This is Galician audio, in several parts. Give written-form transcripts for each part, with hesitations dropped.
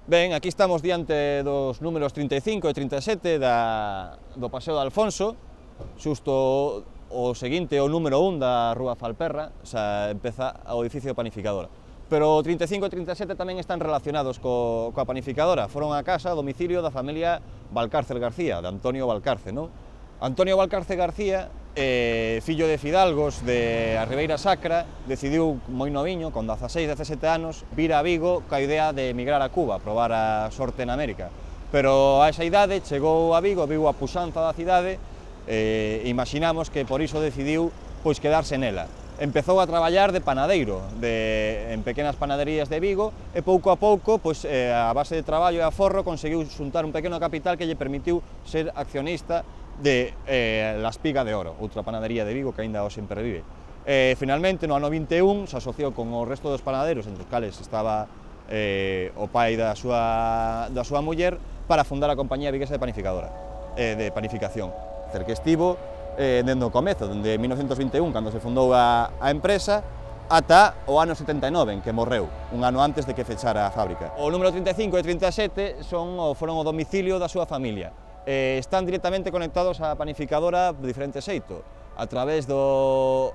Ben, aquí estamos diante dos números 35 e 37 do Paseo de Alfonso, xusto o seguinte, o número 1 da Rúa Falperra, xa empeza o edificio panificadora. Pero o 35 e 37 tamén están relacionados coa panificadora, foron a casa, a domicilio da familia Valcárcel García, de Antonio Valcárcel, non? Antonio Valcárcel García, fillo de fidalgos de a Ribeira Sacra, decidiu moi noviño, con 16-17 anos, vir a Vigo coa idea de emigrar a Cuba, probar a sorte en América. Pero a esa idade chegou a Vigo, viu a puxanza da cidade, e imaginamos que por iso decidiu pois quedarse nela. Empezou a traballar de panadeiro en pequenas panaderías de Vigo e pouco a pouco, pois, a base de traballo e aforro, conseguiu xuntar un pequeno capital que lle permitiu ser accionista de La Espiga de Oro, outra panadería de Vigo que aínda hoxe pervive. Finalmente, no ano 21, se asociou con o resto dos panaderos, entre os cales estaba o pai da súa muller, para fundar a compañía viguesa de panificadora, de panificación. Que estivo dende o comezo, dende 1921, cando se fundou a empresa, ata o ano 79, en que morreu, un ano antes de que fechara a fábrica. O número 35 e 37 foron o domicilio da súa familia. Están directamente conectados á panificadora de diferente xeito, a través do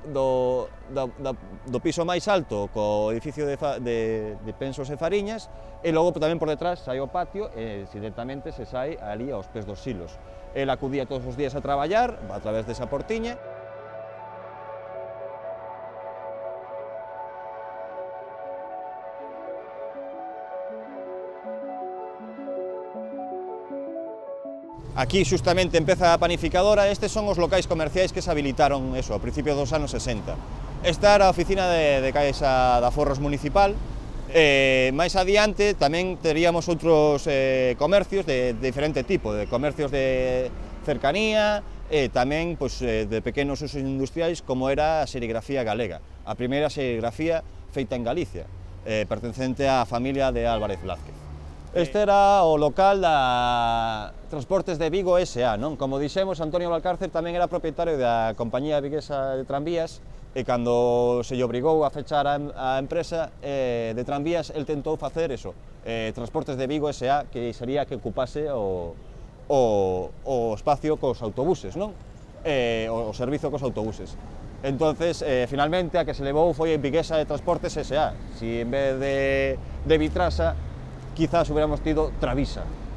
piso máis alto, co edificio de pensos e fariñas, e logo tamén por detrás sai o patio e directamente se sai ali aos pés dos silos. El acudía todos os días a traballar, a través desa portiña. Aquí xustamente empeza a panificadora, estes son os locais comerciais que se habilitaron a principios dos anos 60. Esta era a oficina de Caixa de Aforros Municipal, máis adiante tamén teríamos outros comercios de diferente tipo, de comercios de cercanía e tamén de pequenos usos industriais como era a serigrafía galega, a primeira serigrafía feita en Galicia, pertencente á familia de Álvarez Blázquez. Este era o local da Transportes de Vigo S.A., non? Como dixemos, Antonio Valcárcel tamén era propietario da compañía viguesa de tranvías e cando se lle obrigou a fechar a empresa de tranvías, el tentou facer eso, Transportes de Vigo S.A., que sería que ocupase o espacio cos autobuses, non? O servizo cos autobuses. Entonces, finalmente, a que se levou foi Viguesa de Transportes S.A. Si en vez de Vitrasa, quizás hubiéramos tido Travisa.